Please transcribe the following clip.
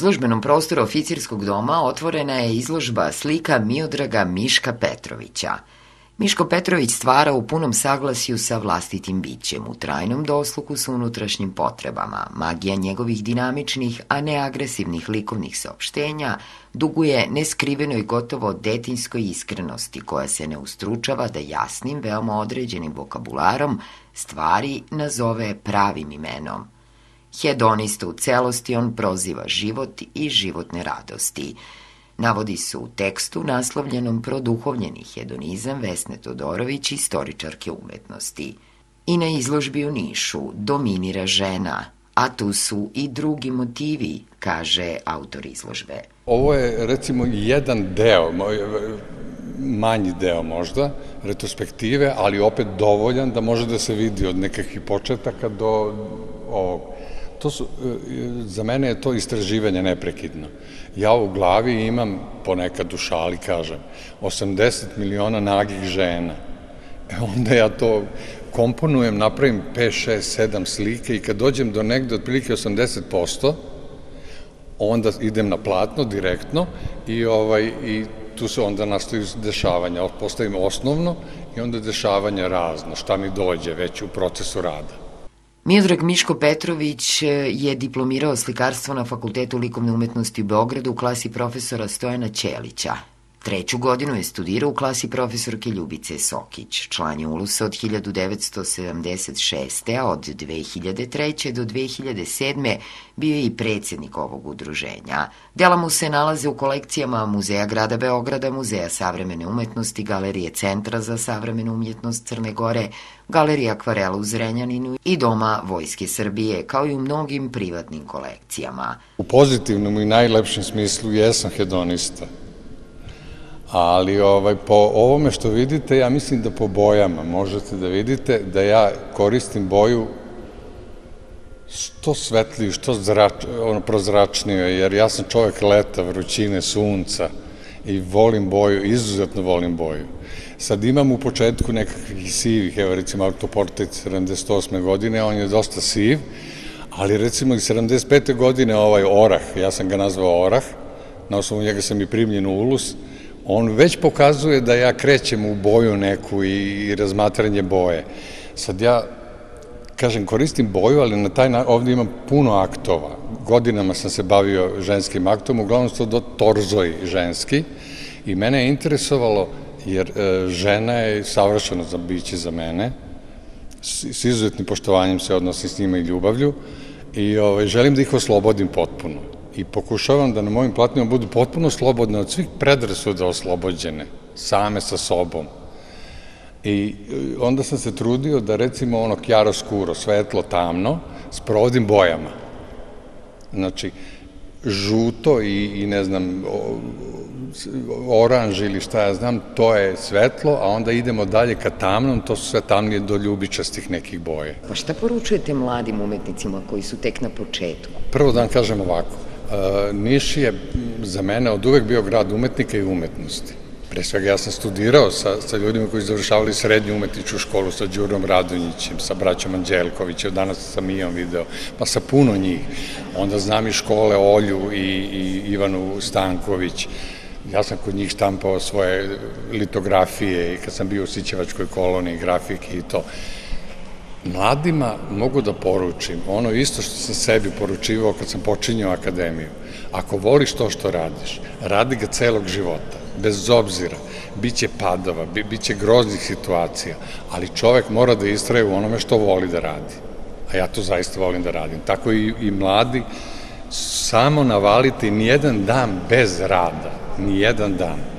izložbenom prostoru Oficirskog doma otvorena je izložba slika Miodraga Miška Petrovića. Miško Petrović stvara u punom saglasju sa vlastitim bićem, u trajnom dosluhu sa unutrašnjim potrebama. Magija njegovih dinamičnih, a ne agresivnih likovnih saopštenja duguje neskrivenoj gotovo detinjskoj iskrenosti koja se ne ustručava da jasnim, veoma određenim vokabularom stvari nazove pravim imenom. Hedonista u celosti, on proziva život i životne radosti. Navodi se u tekstu naslovljenom Produhovljeni hedonizam Vesne Todorović, istoričarke umetnosti. I na izložbi u Nišu dominira žena, a tu su i drugi motivi, kaže autor izložbe. Ovo je, recimo, jedan deo, manji deo možda, retrospektive, ali opet dovoljan da može da se vidi od nekakvih početaka do ovog. Za mene je to istraživanje neprekidno. Ja u glavi imam, ponekad u šali kažem, 80 miliona nagih žena. Onda ja to komponujem, napravim 5, 6, 7 slike i kad dođem do negde otprilike 80%, onda idem na platno direktno i tu se onda nastaju dešavanja. Postavim osnovno i onda dešavanja razno, šta mi dođe već u procesu rada. Miodrag Miško Petrović je diplomirao slikarstvo na Fakultetu likovne umetnosti u Beogradu u klasi profesora Stojana Ćelića. 3. godinu je studirao u klasi profesorke Ljubice Sokić. Član je Ulusa od 1976. a od 2003. do 2007. bio je i predsjednik ovog udruženja. Dela mu se nalaze u kolekcijama Muzeja grada Beograda, Muzeja savremene umetnosti, Galerije Centra za savremenu umjetnost Crne Gore, Galerije Akvarela u Zrenjaninu i Doma Vojske Srbije, kao i u mnogim privatnim kolekcijama. U pozitivnom i najlepšem smislu jesam hedonista. Ali po ovome što vidite, ja mislim da po bojama možete da vidite da ja koristim boju što svetliju, što prozračniju, jer ja sam čovek leta, vrućine, sunca i volim boju, izuzetno volim boju. Sad imam u početku nekakvih sivih, evo recimo autoportret 78. godine, on je dosta siv, ali recimo i 75. godine ovaj orah, ja sam ga nazvao orah, na osnovu njega sam i primljen u Ulus, on već pokazuje da ja krećem u boju neku i razmatranje boje. Sad ja, kažem, koristim boju, ali na taj način, ovde imam puno aktova. Godinama sam se bavio ženskim aktom, uglavnom su to torzoj ženski i mene je interesovalo, jer žena je savršeno za biće za mene, s izuzetnim poštovanjem se odnosi s njima i ljubavlju i želim da ih oslobodim potpuno. I pokušavam da na mojim platnima budu potpuno slobodne od svih predrasuda oslobođene, same sa sobom. I onda sam se trudio da recimo ono chiaro scuro, svetlo, tamno, sprovodim bojama. Znači, žuto i ne znam, oranž ili šta ja znam, to je svetlo, a onda idemo dalje ka tamnom, to su sve tamnije do ljubičastih nekih boje. Pa šta poručujete mladim umetnicima koji su tek na početku? Prvo da vam kažem ovako, Niš je za mene od uvek bio grad umetnika i umetnosti. Pre svega ja sam studirao sa ljudima koji su završavali srednju umetničku školu, sa Đurom Radonjićem, sa braćom Anđelkovićem, danas sam Mijom video, pa sa puno njih. Onda znam i škole Olju i Ivanu Stanković. Ja sam kod njih štampao svoje litografije i kad sam bio u Sićevačkoj koloniji, grafike i to. Mladima mogu da poručim ono isto što sam sebi poručivao kad sam počinjao akademiju. Ako voliš to što radiš, radi ga celog života, bez obzira. Biće padova, biće groznih situacija, ali čovek mora da istraje u onome što voli da radi. A ja to zaista volim da radim. Tako i mladi, samo navalite nijedan dan bez rada, nijedan dan.